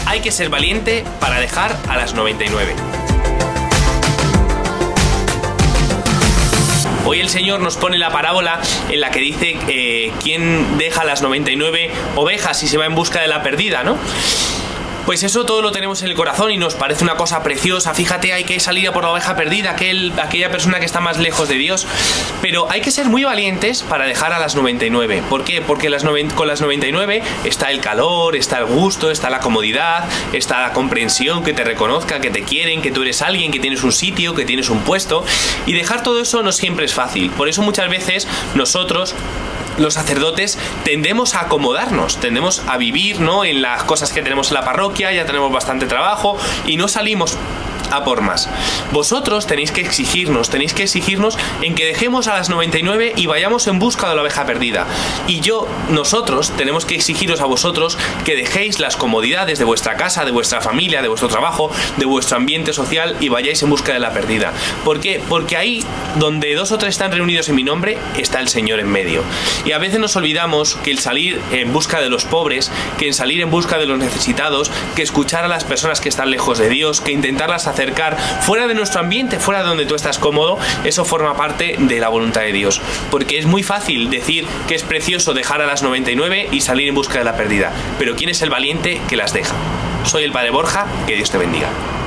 Hay que ser valiente para dejar a las 99. Hoy el Señor nos pone la parábola en la que dice quién deja las 99 ovejas y se va en busca de la perdida, ¿no? Pues eso todo lo tenemos en el corazón y nos parece una cosa preciosa. Fíjate, hay que salir a por la oveja perdida, aquella persona que está más lejos de Dios. Pero hay que ser muy valientes para dejar a las 99. ¿Por qué? Porque con las 99 está el calor, está el gusto, está la comodidad, está la comprensión, que te reconozca, que te quieren, que tú eres alguien, que tienes un sitio, que tienes un puesto. Y dejar todo eso no siempre es fácil. Por eso muchas veces nosotros, los sacerdotes, tendemos a acomodarnos, tendemos a vivir, ¿no?, en las cosas que tenemos en la parroquia, ya tenemos bastante trabajo y no salimos a por más. Vosotros tenéis que exigirnos en que dejemos a las 99 y vayamos en busca de la oveja perdida. Y nosotros tenemos que exigiros a vosotros que dejéis las comodidades de vuestra casa, de vuestra familia, de vuestro trabajo, de vuestro ambiente social y vayáis en busca de la perdida. ¿Por qué? Porque ahí donde 2 o 3 están reunidos en mi nombre, está el Señor en medio. Y a veces nos olvidamos que el salir en busca de los pobres, que el salir en busca de los necesitados, que escuchar a las personas que están lejos de Dios, que intentarlas acercar fuera de nuestro ambiente, fuera de donde tú estás cómodo, eso forma parte de la voluntad de Dios. Porque es muy fácil decir que es precioso dejar a las 99 y salir en busca de la perdida, pero ¿quién es el valiente que las deja? Soy el Padre Borja, que Dios te bendiga.